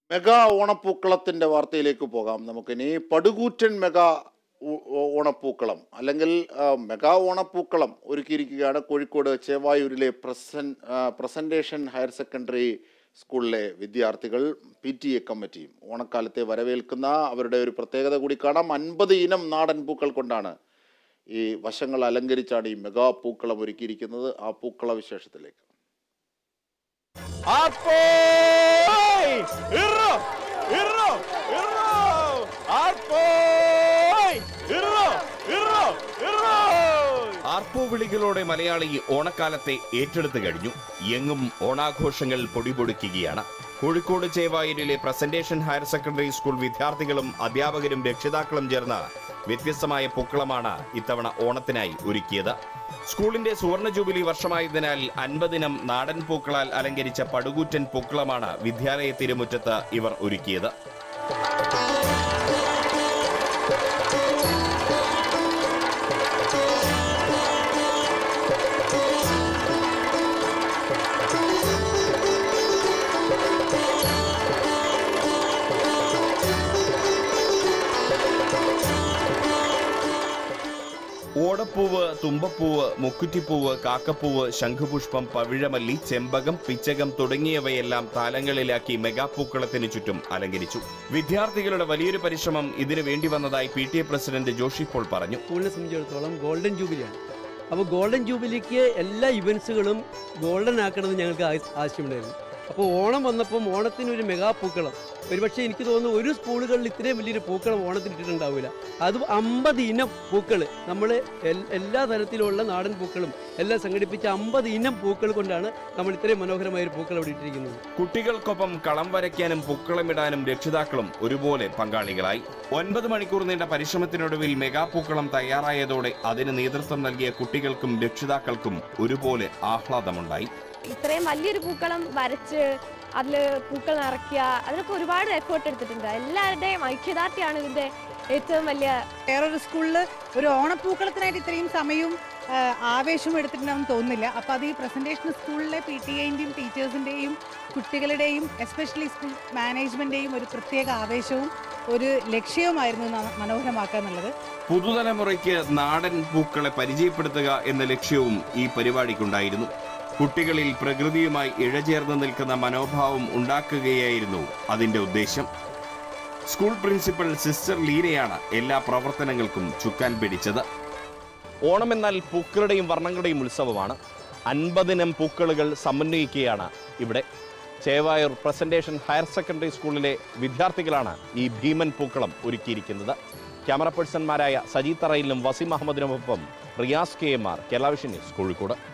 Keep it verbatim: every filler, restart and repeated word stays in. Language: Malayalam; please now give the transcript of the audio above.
മെഗാ ഓണപ്പൂക്കളത്തിൻ്റെ വാർത്തയിലേക്ക് പോകാം നമുക്കിനി. പടുകൂറ്റൻ മെഗാ ഓണപ്പൂക്കളം അല്ലെങ്കിൽ മെഗാ ഓണപ്പൂക്കളം ഒരുക്കിയിരിക്കുകയാണ് കോഴിക്കോട് ചേവായൂരിലെ പ്രസൻ പ്രസൻറ്റേഷൻ ഹയർ സെക്കൻഡറി സ്കൂളിലെ വിദ്യാർത്ഥികൾ. പി ടി എ കമ്മിറ്റിയും ഓണക്കാലത്തെ വരവേൽക്കുന്ന അവരുടെ ഒരു പ്രത്യേകത കൂടി കാണാം. അൻപത് ഇനം നാടൻ പൂക്കൾ കൊണ്ടാണ് ഈ വശങ്ങൾ അലങ്കരിച്ചാണ് ഈ മെഗാ പൂക്കളം ഒരുക്കിയിരിക്കുന്നത്. ആ പൂക്കള വിശേഷത്തിലേക്ക്. ആർപ്പോ വിളികളോടെ മലയാളി ഓണക്കാലത്തെ ഏറ്റെടുത്തു കഴിഞ്ഞു. എങ്ങും ഓണാഘോഷങ്ങൾ പൊടിപൊടിക്കുകയാണ്. കോഴിക്കോട് ചേവായൂരിലെ പ്രസന്റേഷൻ ഹയർ സെക്കൻഡറി സ്കൂൾ വിദ്യാർത്ഥികളും അധ്യാപകരും രക്ഷിതാക്കളും ചേർന്ന് വ്യത്യസ്തമായ പൂക്കളമാണ് ഇത്തവണ ഓണത്തിനായി ഒരുക്കിയത്. സ്കൂളിന്റെ സുവർണ ജൂബിലി വർഷമായതിനാൽ അൻപതിനം നാടൻ പൂക്കളാൽ അലങ്കരിച്ച പടുകൂറ്റൻ പൂക്കളമാണ് വിദ്യാലയ തിരുമുറ്റത്ത് ഇവർ ഒരുക്കിയത്. ഓടപ്പൂവ്, തുമ്പപ്പൂവ്, മുക്കുറ്റിപ്പൂവ്, കാക്കപ്പൂവ്, ശംഖുപുഷ്പം, പവിഴമല്ലി, ചെമ്പകം, പിച്ചകം തുടങ്ങിയവയെല്ലാം താലങ്ങളിലാക്കി മെഗാപ്പൂക്കളത്തിന് ചുറ്റും അലങ്കരിച്ചു. വിദ്യാർത്ഥികളുടെ വലിയൊരു പരിശ്രമം ഇതിനു വേണ്ടി വന്നതായി P T A president Joshi Paul പറഞ്ഞു. സ്കൂളിനെ സംബന്ധിച്ചിടത്തോളം ഗോൾഡൻ ജൂബിലിയാണ്. അപ്പോൾ ഗോൾഡൻ ജൂബിലിക്ക് എല്ലാ ഇവന്റ്സുകളും ഗോൾഡൻ ആക്കണമെന്ന് ഞങ്ങൾക്ക് ആവശ്യമുണ്ടായിരുന്നു. അപ്പോൾ ഓണം വന്നപ്പം ഓണത്തിനൊരു മെഗാ പൂക്കളം, ഒരുപക്ഷെ എനിക്ക് തോന്നുന്നു ഒരു സ്കൂളുകളിൽ ഇത്രയും വലിയൊരു പൂക്കളം ഓണത്തിന് ഇട്ടിട്ടുണ്ടാവില്ല. അത് അമ്പത് ഇനം പൂക്കൾ, നമ്മൾ എല്ലാ തരത്തിലുള്ള നാടൻ പൂക്കളും എല്ലാം സംഘടിപ്പിച്ച അമ്പത് ഇനം പൂക്കൾ കൊണ്ടാണ് നമ്മൾ ഇത്രയും മനോഹരമായ ഒരു പൂക്കൾ അവിടെ ഇട്ടിരിക്കുന്നത്. കുട്ടികൾക്കൊപ്പം കളം വരയ്ക്കാനും പൂക്കളമിടാനും രക്ഷിതാക്കളും ഒരുപോലെ പങ്കാളികളായി. ഒൻപത് മണിക്കൂർ നീണ്ട പരിശ്രമത്തിനൊടുവിൽ മെഗാ പൂക്കളം തയ്യാറായതോടെ അതിന് നേതൃത്വം നൽകിയ കുട്ടികൾക്കും രക്ഷിതാക്കൾക്കും ഒരുപോലെ ആഹ്ലാദമുണ്ടായി. ഇത്രയും വലിയൊരു പൂക്കളം വരച്ച് അതിൽ പൂക്കൾ നിറയ്ക്കുക, അതിനൊക്കെ ഒരുപാട് എഫേർട്ട് എടുത്തിട്ടുണ്ട്. എല്ലാവരുടെയും ഐക്യദാർഢ്യമാണ് ഇതിന്റെ ഏറ്റവും വലിയ. വേറൊരു സ്കൂളിൽ ഒരു ഓണപ്പൂക്കളത്തിനായിട്ട് ഇത്രയും സമയവും ആവേശവും എടുത്തിട്ടുണ്ടാവും തോന്നുന്നില്ല. അപ്പോൾ അത് ഈ പ്രസന്റേഷൻ സ്കൂളിലെ പി ടി എൻ്റെയും ടീച്ചേഴ്സിൻ്റെയും കുട്ടികളുടെയും എസ്പെഷ്യലി സ്കൂൾ മാനേജ്മെന്റിന്റെയും ഒരു പ്രത്യേക ആവേശവും ഒരു ലക്ഷ്യവുമായിരുന്നു മനോഹരമാക്കുക എന്നുള്ളത്. പുതുതലമുറയ്ക്ക് നാടൻ പൂക്കളെ പരിചയപ്പെടുത്തുക എന്ന ലക്ഷ്യവും ഈ പരിപാടിക്കുണ്ടായിരുന്നു. കുട്ടികളിൽ പ്രകൃതിയുമായി ഇഴചേർന്ന് നിൽക്കുന്ന മനോഭാവം ഉണ്ടാക്കുകയായിരുന്നു അതിന്റെ ഉദ്ദേശം. സ്കൂൾ പ്രിൻസിപ്പൽ സിസ്റ്റർ ലീനയാണ് എല്ലാ പ്രവർത്തനങ്ങൾക്കും ചുക്കാൻ പിടിച്ചത്. ഓണമെന്നാൽ പൂക്കളുടെയും വർണ്ണങ്ങളുടെയും ഉത്സവമാണ്. അൻപതിനം പൂക്കളുകൾ സമന്വയിക്കുകയാണ് ഇവിടെ. ചേവായൂർ പ്രസന്റേഷൻ ഹയർ സെക്കൻഡറി സ്കൂളിലെ വിദ്യാർത്ഥികളാണ് ഈ ഭീമൻ പൂക്കളം ഒരുക്കിയിരിക്കുന്നത്. ക്യാമറ പേഴ്സൺമാരായ സജീത് തറയിലും വസീം അഹമ്മദിനുമൊപ്പം Riyas K M R, Kerala vision news, Kozhikode.